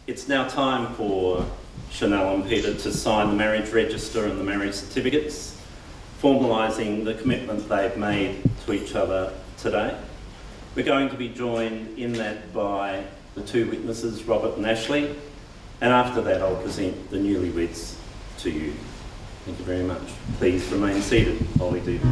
It's now time for Chanelle and Peter to sign the marriage register and the marriage certificates, formalising the commitment they've made to each other today. We're going to be joined in that by the two witnesses, Robert and Ashley, and after that I'll present the newlyweds to you. Thank you very much. Please remain seated while we do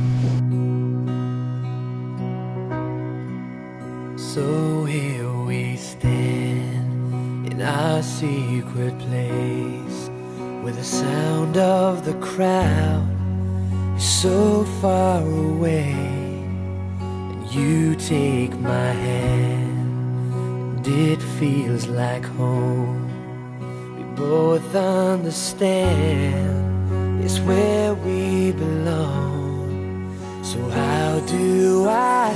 this. So here we stand in our secret place, where the sound of the crowd is so far away, and you take my hand and it feels like home. We both understand it's where we belong. So how do I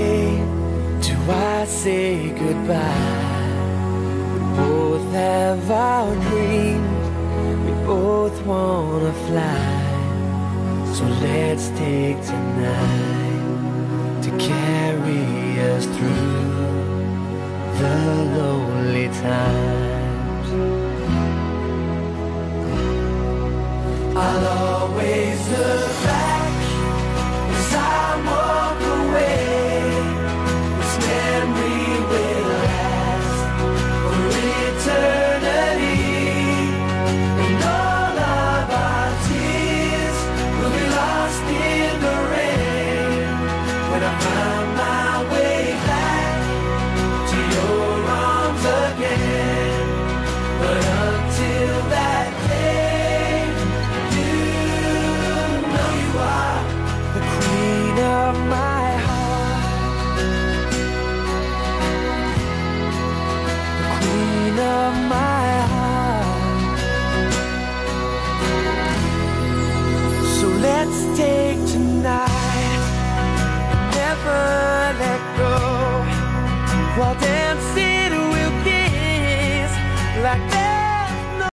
say goodbye? We both have our dreams, we both wanna fly. So let's take tonight to carry us through the lonely times. I'll always look back as I walk away. This memory will last for eternity, and all of our tears will be lost in the rain when I find my way back to your arms again. But until that day, you know you are the queen of my heart, the queen of my heart. So let's take tonight, never let go, while dancing we'll kiss like that.